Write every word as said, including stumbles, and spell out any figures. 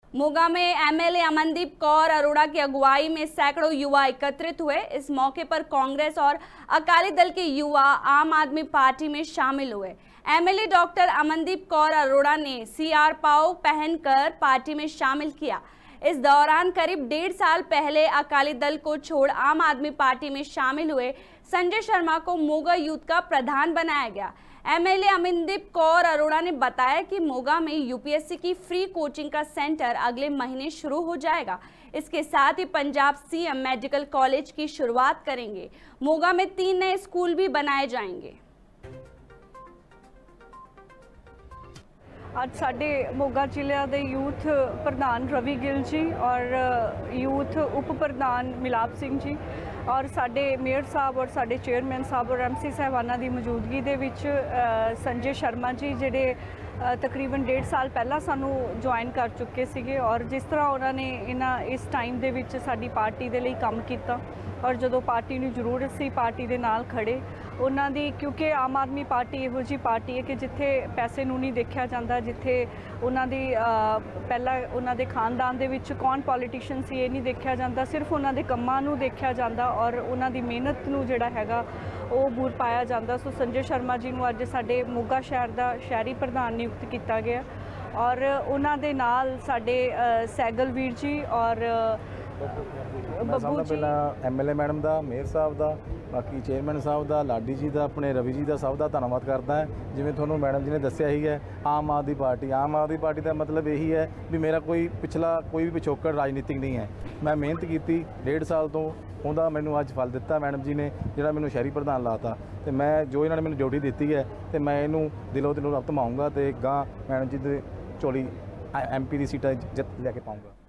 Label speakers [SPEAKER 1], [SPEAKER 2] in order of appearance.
[SPEAKER 1] मोगा में एमएलए अमनदीप कौर अरोड़ा की अगुवाई में सैकड़ों युवा एकत्रित हुए। इस मौके पर कांग्रेस और अकाली दल के युवा आम आदमी पार्टी में शामिल हुए। एमएलए डॉक्टर अमनदीप कौर अरोड़ा ने सीआर पाव पहनकर पार्टी में शामिल किया। इस दौरान करीब डेढ़ साल पहले अकाली दल को छोड़ आम आदमी पार्टी में शामिल हुए संजय शर्मा को मोगा यूथ का प्रधान बनाया गया। एमएलए अमनदीप कौर अरोड़ा ने बताया कि मोगा में यूपीएससी की फ्री कोचिंग का सेंटर अगले महीने शुरू हो जाएगा। इसके साथ ही पंजाब सीएम मेडिकल कॉलेज की शुरुआत करेंगे। मोगा में तीन नए स्कूल भी बनाए जाएंगे।
[SPEAKER 2] ਅੱਜ ਸਾਡੇ मोगा ਜ਼ਿਲ੍ਹੇ ਦੇ यूथ प्रधान रवि गिल जी और यूथ उप प्रधान मिलाप सिंह जी और साडे मेयर साहब और साडे चेयरमैन साहब और एमसी साहबाना की मौजूदगी दे विच संजय शर्मा जी जिहड़े तकरीबन डेढ़ साल पहला सानू ज्वाइन कर चुके सीगे और जिस तरह उन्होंने इन्हां इस टाइम दे विच साडी पार्टी दे लई काम कीता और जदों पार्टी नूं जरूरत सी पार्टी दे नाल खड़े उन्हां दी, क्योंकि आम आदमी पार्टी इहो जी पार्टी है कि जिथे पैसे नूं नहीं देखा जाता, जिथे उन्हां दी पहला उन्हां दे खानदान दे विच कौन पॉलीटिशियन सी ये नहीं देखा जाता, सिर्फ उन्हां दे कम्मां नूं देखा जाता और उन्हां दी मेहनत नूं जिहड़ा हैगा ਉਹ ਬੂਰ ਪਾਇਆ ਜਾਂਦਾ। सो संजय शर्मा जी ਨੂੰ ਅੱਜ ਸਾਡੇ मोगा शहर ਦਾ शहरी प्रधान नियुक्त किया गया और उन्हां दे नाल साडे सैगल वीर जी और
[SPEAKER 3] Babbu ji M L A madam का, मेयर साहब का, बाकी चेयरमैन साहब का, लाडी जी का, अपने रवि जी का सब का धन्यवाद करता है। जिवें तुहानूं मैडम जी ने दस्सिया ही है आम आदमी पार्टी आम आदमी पार्टी का मतलब यही है भी मेरा कोई पिछला कोई भी पिछोकड़ राजनीतिक नहीं है। मैं मेहनत की डेढ़ साल तो ਉਹਦਾ ਮੈਨੂੰ ਅੱਜ ਫਲ ਦਿੱਤਾ ਮੈਡਮ ਜੀ ਨੇ ਜਿਹੜਾ ਮੈਨੂੰ ਸ਼ਹਿਰੀ ਪ੍ਰਧਾਨ ਲਾਤਾ ਤੇ ਮੈਂ ਜੋ ਇਹਨਾਂ ਨੇ ਮੈਨੂੰ ਡਿਊਟੀ ਦਿੱਤੀ ਹੈ ਤੇ ਮੈਂ ਇਹਨੂੰ ਦਿਲੋਂ ਦਿਲੋਂ ਧਮਾਉਂਗਾ ਤੇ ਗਾਂ ਮੈਡਮ ਜੀ ਦੇ ਝੋਲੀ ਐਮਪੀ ਦੀ ਸੀਟਾਂ ਜਿੱਤ ਲੈ ਕੇ ਪਾਉਂਗਾ।